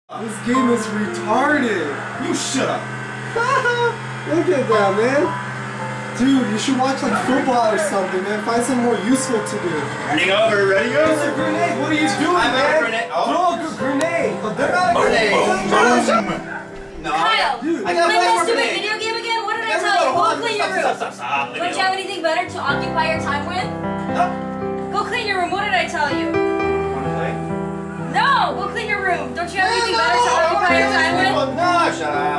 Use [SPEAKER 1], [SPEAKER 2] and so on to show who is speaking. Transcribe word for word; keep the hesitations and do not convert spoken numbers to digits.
[SPEAKER 1] This game is retarded.
[SPEAKER 2] You shut up.
[SPEAKER 1] Look at that, man. Dude, you should watch like football or something, man. Find something more useful to do.
[SPEAKER 2] Running over, ready go.
[SPEAKER 1] It's a grenade. What are you doing,
[SPEAKER 2] I'm
[SPEAKER 1] man?
[SPEAKER 2] a grenade. Oh.
[SPEAKER 1] Throw a grenade. But they're not a grenade.
[SPEAKER 2] No,
[SPEAKER 3] Kyle,
[SPEAKER 2] dude. I
[SPEAKER 3] play
[SPEAKER 2] got a
[SPEAKER 3] that
[SPEAKER 2] flash
[SPEAKER 3] stupid
[SPEAKER 2] grenade.
[SPEAKER 3] video game again? What did I
[SPEAKER 2] Never
[SPEAKER 3] tell you?
[SPEAKER 2] go.
[SPEAKER 3] Go
[SPEAKER 2] Hold on.
[SPEAKER 3] clean your
[SPEAKER 2] Stop,
[SPEAKER 3] room.
[SPEAKER 2] stop, stop, stop.
[SPEAKER 3] Don't you have anything better to occupy your time with?
[SPEAKER 2] No.
[SPEAKER 3] Go clean your room. What did I tell you?
[SPEAKER 2] Wanna play?
[SPEAKER 3] No, go clean your room. Don't you have anything better to occupy your time with?
[SPEAKER 2] No, shut up.